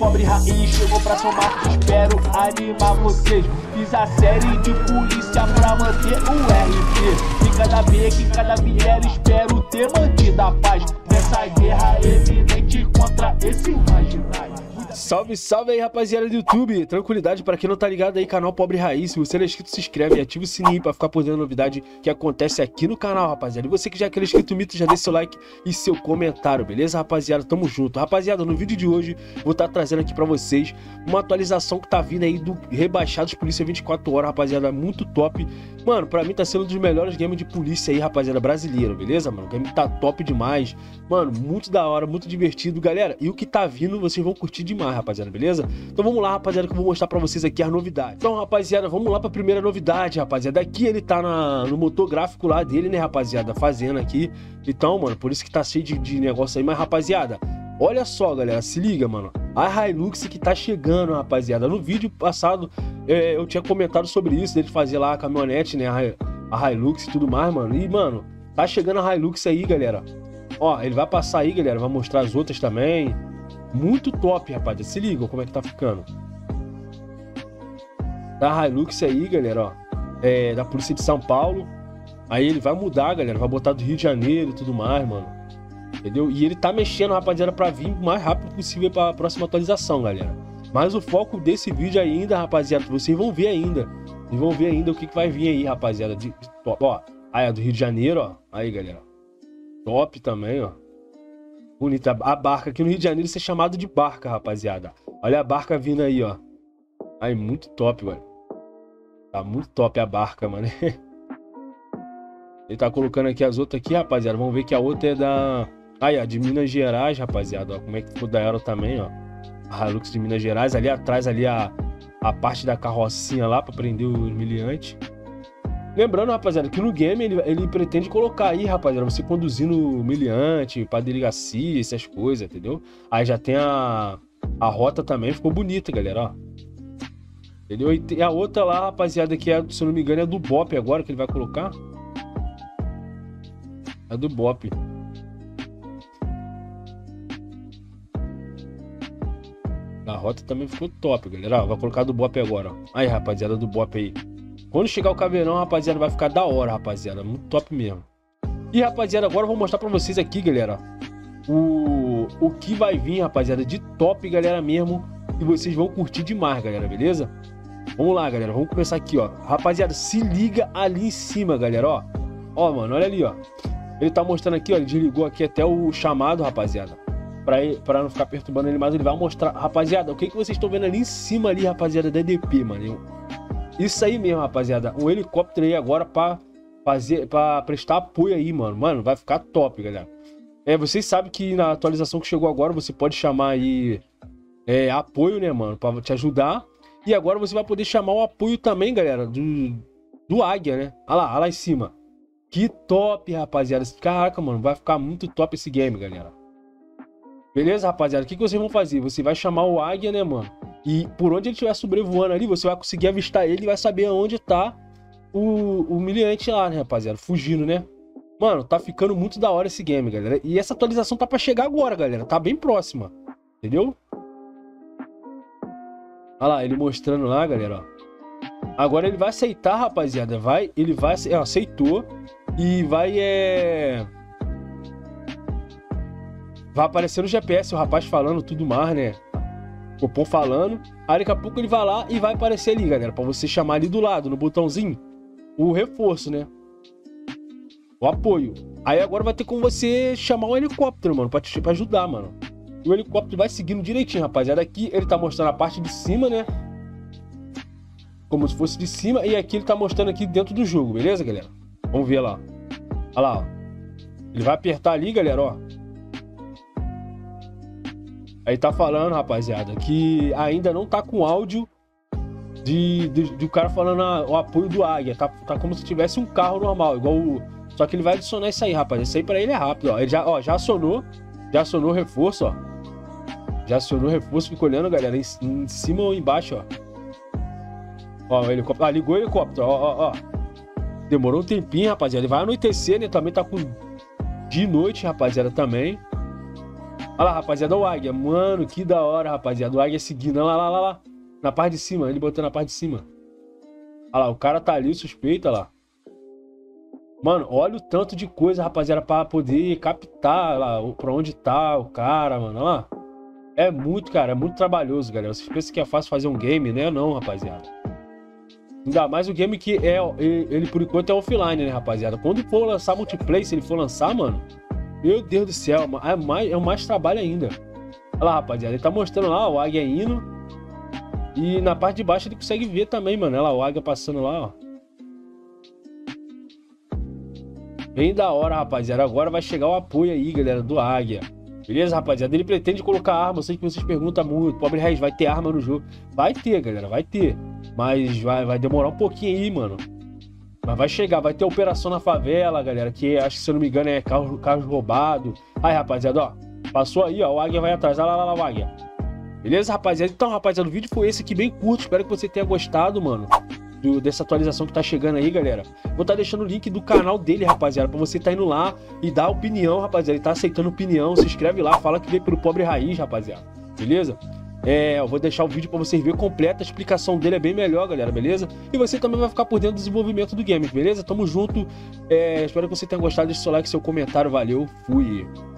pobre raiz chegou pra somar, espero animar vocês. Fiz a série de polícia pra manter o RP. E cada vez que cada vier, espero ter mantido a paz nessa guerra evidente contra esse marginal. Salve, salve aí, rapaziada do YouTube. Tranquilidade, pra quem não tá ligado aí, canal Pobre Raiz. Se você não é inscrito, se inscreve e ativa o sininho pra ficar por dentro da novidade que acontece aqui no canal, rapaziada. E você que já é aquele inscrito mito, já deixa seu like e seu comentário, beleza, rapaziada? Tamo junto. Rapaziada, no vídeo de hoje, vou estar trazendo aqui pra vocês uma atualização que tá vindo aí do Rebaixados Polícia 24 Horas, rapaziada. Muito top. Mano, pra mim tá sendo um dos melhores games de polícia aí, rapaziada, brasileiro, beleza, mano? O game tá top demais. Mano, muito da hora, muito divertido, galera. E o que tá vindo, vocês vão curtir demais, rapaziada, beleza? Então vamos lá, rapaziada, que eu vou mostrar pra vocês aqui as novidades. Então, rapaziada, vamos lá pra primeira novidade, rapaziada. Aqui ele tá no motor gráfico lá dele, né, rapaziada, fazendo aqui. Então, mano, por isso que tá cheio de negócio aí. Mas, rapaziada, olha só, galera, se liga, mano. A Hilux que tá chegando, rapaziada. No vídeo passado, eu tinha comentado sobre isso, dele fazer lá a caminhonete, né, a Hilux e tudo mais, mano. E, mano, tá chegando a Hilux aí, galera. Ó, ele vai passar aí, galera, vai mostrar as outras também. Muito top, rapaziada. Se liga como é que tá ficando. Da Hilux aí, galera, ó. Da Polícia de São Paulo. Aí ele vai mudar, galera. Vai botar do Rio de Janeiro e tudo mais, mano. Entendeu? E ele tá mexendo, rapaziada, pra vir o mais rápido possível pra próxima atualização, galera. Mas o foco desse vídeo ainda, rapaziada, vocês vão ver ainda. Vocês vão ver ainda o que vai vir aí, rapaziada. De top, ó. Aí, do Rio de Janeiro, ó. Aí, galera. Top também, ó. Bonita. A barca aqui no Rio de Janeiro, isso é chamado de barca, rapaziada. Olha a barca vindo aí, ó. Aí, muito top, velho. Tá muito top a barca, mano. Ele tá colocando aqui as outras aqui, rapaziada. Vamos ver que a outra é da... Aí, ó, de Minas Gerais, rapaziada. Ó, como é que ficou da Aero também, ó. A Hilux de Minas Gerais. Ali atrás, ali a parte da carrocinha lá pra prender os miliantes. Lembrando, rapaziada, que no game ele pretende colocar aí, rapaziada, você conduzindo miliante pra delegacia, essas coisas, entendeu? Aí já tem a rota também, ficou bonita, galera, ó. Entendeu? E tem a outra lá, rapaziada, que é, se eu não me engano, é do BOP agora que ele vai colocar. É do BOP. A rota também ficou top, galera. Ó, vai colocar do BOP agora, ó. Aí, rapaziada, do BOP aí. Quando chegar o caveirão, rapaziada, vai ficar da hora, rapaziada. Muito top mesmo. E, rapaziada, agora eu vou mostrar pra vocês aqui, galera, o que vai vir, rapaziada, de top, galera, mesmo. E vocês vão curtir demais, galera, beleza? Vamos lá, galera. Vamos começar aqui, ó. Rapaziada, se liga ali em cima, galera, ó. Ó, mano, olha ali, ó. Ele tá mostrando aqui, ó. Ele desligou aqui até o chamado, rapaziada. Pra não ficar perturbando ele mais, ele vai mostrar. Rapaziada, o que vocês estão vendo ali em cima ali, rapaziada, da EDP, mano? Isso aí mesmo, rapaziada. Um helicóptero aí agora pra prestar apoio aí, mano. Mano, vai ficar top, galera. Vocês sabem que na atualização que chegou agora, você pode chamar aí apoio, né, mano? Pra te ajudar. E agora você vai poder chamar o apoio também, galera, do Águia, né? Olha lá em cima. Que top, rapaziada. Caraca, mano, vai ficar muito top esse game, galera. Beleza, rapaziada? O que vocês vão fazer? Você vai chamar o Águia, né, mano? E por onde ele estiver sobrevoando ali, você vai conseguir avistar ele e vai saber onde tá o miliante lá, né, rapaziada? Fugindo, né? Mano, tá ficando muito da hora esse game, galera. E essa atualização tá pra chegar agora, galera. Tá bem próxima. Entendeu? Olha lá, ele mostrando lá, galera, ó. Agora ele vai aceitar, rapaziada. Ele vai... aceitou. E vai, vai aparecer no GPS o rapaz falando tudo mais, né? O Copom falando. Aí daqui a pouco ele vai lá e vai aparecer ali, galera. Pra você chamar ali do lado, no botãozinho, o reforço, né? O apoio. Aí agora vai ter como você chamar um helicóptero, mano, pra ajudar, mano. E o helicóptero vai seguindo direitinho, rapaziada. Aqui ele tá mostrando a parte de cima, né? Como se fosse de cima. E aqui ele tá mostrando aqui dentro do jogo, beleza, galera? Vamos ver lá. Olha lá, ó. Ele vai apertar ali, galera, ó. Aí tá falando, rapaziada, que ainda não tá com áudio do cara falando o apoio do Águia. Tá como se tivesse um carro normal, igual o... Só que ele vai adicionar isso aí, rapaz. Isso aí pra ele é rápido, ó. Ele já acionou. Já acionou o reforço, ó. Já acionou o reforço. Fica olhando, galera, em cima ou embaixo, ó. Ó, o helicóptero. Ligou o helicóptero, ó. Demorou um tempinho, rapaziada. Ele vai anoitecer, né? Também tá com... de noite, rapaziada, também. Olha lá, rapaziada, o Águia. Mano, que da hora, rapaziada. O Águia seguindo. Olha lá. Na parte de cima. Ele botou na parte de cima. Olha lá, o cara tá ali, suspeito, olha lá. Mano, olha o tanto de coisa, rapaziada, pra poder captar lá pra onde tá o cara, mano. Olha lá. É muito, cara, é muito trabalhoso, galera. Vocês pensam que é fácil fazer um game, né? Não, rapaziada. Ainda mais o game que ele por enquanto é offline, né, rapaziada? Quando for lançar multiplayer, se ele for lançar, mano, meu Deus do céu, é mais trabalho ainda. Olha lá, rapaziada, ele tá mostrando lá o Águia indo. E na parte de baixo ele consegue ver também, mano. Olha lá, o Águia passando lá, ó. Bem da hora, rapaziada. Agora vai chegar o apoio aí, galera, do Águia. Beleza, rapaziada? Ele pretende colocar arma. Eu sei que vocês perguntam muito. Pobre Reis, vai ter arma no jogo? Vai ter, galera, vai ter. Mas vai demorar um pouquinho aí, mano. Mas vai chegar, vai ter operação na favela, galera. Que acho que, se eu não me engano, é carro roubado. Aí, rapaziada, ó. Passou aí, ó. O Águia vai atrás. Olha lá, o Águia. Beleza, rapaziada? Então, rapaziada, o vídeo foi esse aqui, bem curto. Espero que você tenha gostado, mano, dessa atualização que tá chegando aí, galera. Vou estar deixando o link do canal dele, rapaziada, pra você tá indo lá e dar opinião, rapaziada. Ele tá aceitando opinião. Se inscreve lá, fala que veio pelo Pobre Raiz, rapaziada. Beleza? Eu vou deixar o vídeo pra vocês verem completo. A explicação dele é bem melhor, galera, beleza? E você também vai ficar por dentro do desenvolvimento do game, beleza? Tamo junto. Espero que você tenha gostado. Deixa seu like, seu comentário. Valeu, fui!